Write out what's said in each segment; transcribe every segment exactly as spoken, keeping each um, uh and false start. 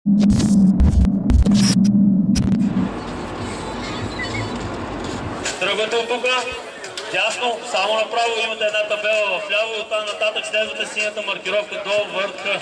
Тръгвате от тук, дясно, само направо имате една табела в ляво и оттам нататък следвате синята маркировка до върха.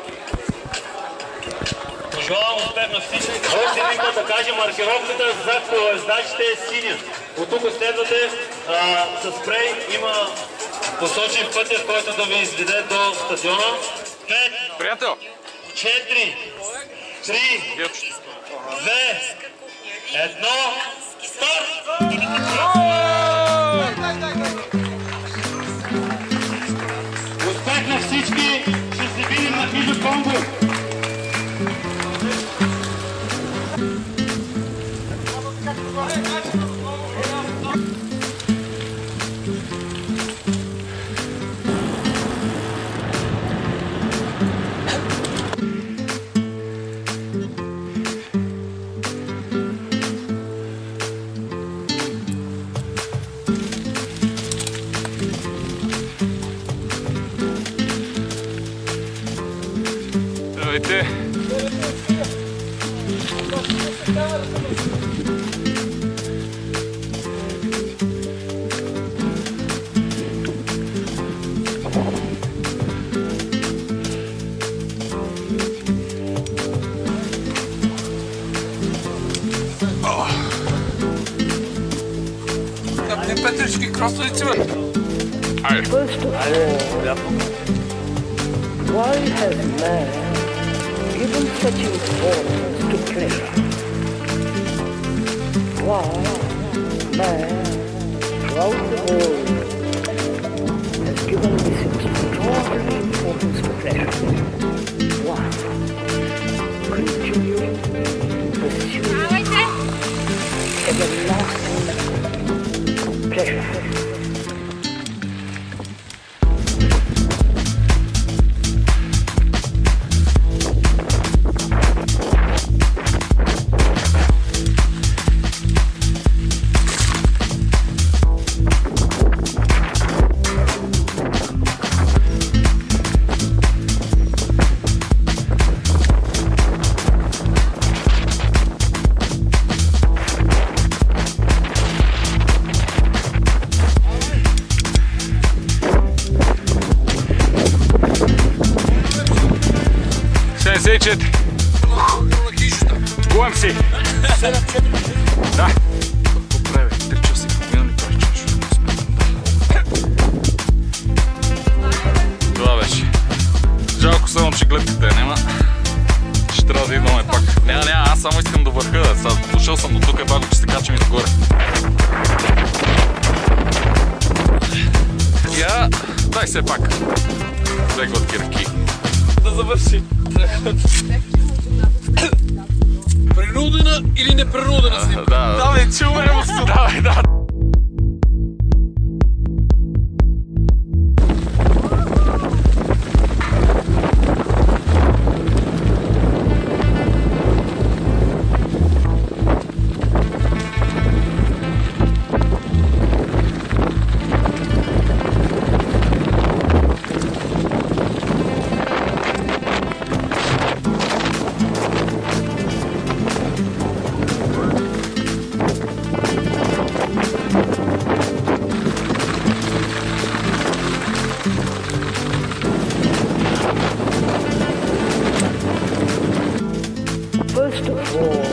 Пожелавам успех на всички. Още един път да кажа, маркировката за колездачите е синя. От тук следвате а, с спрей, има посочен пътя, който да ви изведе до стадиона. пет, Приятел! четири, три, две, едно, старт! Успех на всички! Ще се видим на Хижо Конго! Здравейте! Не петрички красавици, бе! Айде! Why has man given such importance to pleasure? Why man throughout the world has given this extraordinary importance to pleasure? Why continue pursuing everlasting pleasure? седемдесет и четири. Гуем си. Да. Поправя. три часа и половина ли прачаш? Това беше. Жалко само, че гледката я няма. Ще трябва да идваме пак. Няма, няма, аз само искам до върха. Сега дошъл съм до тук и баго, че се качам и догоре. Я, дай се пак. Две глътки ръки. Да завърши. Принудена или непринудена снимка? Да, давай, чуваме му. Давай, да. First of all,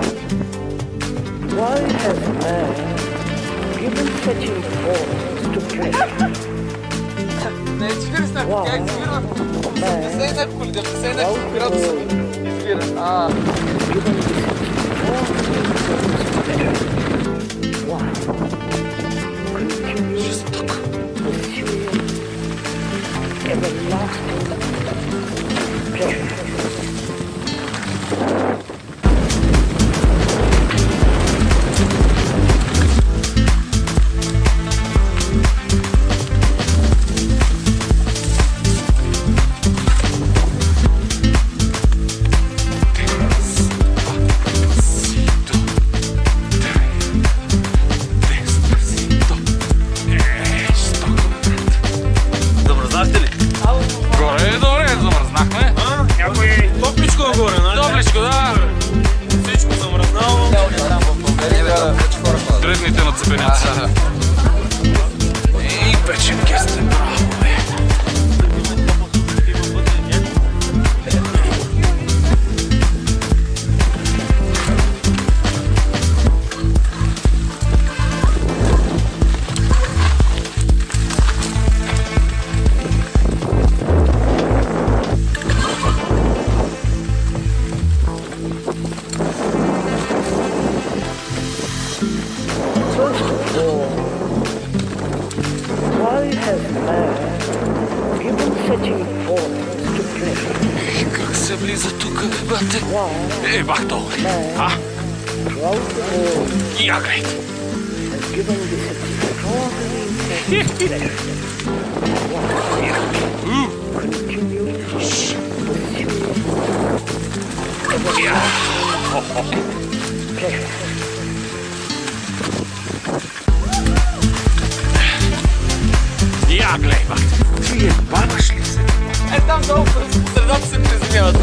why has man given such importance to pleasure? Не, четири снимки, тя извира осемдесет и няколко или деветдесет и няколко градуса. Извира. А. Given this importance to pleasure. Why continue pursuing everlasting pleasure? Горе, добре, замръзнахме. Някой топичко горе, нали? Величко, да! Всичко замръзнало. Дребните на цепеняци. И печем кестен, браво, бе! First of all, why has man given setting forth to play? Как се влиза тук, бе, бате? Why Е, бах долу. А? throughout the world Я гледайте. has given this extraordinary pleasure? Why continue to pursue pleasure? Я гледай, бах. Ти е бабаш ли се? Е, там долу по средата се приземяват.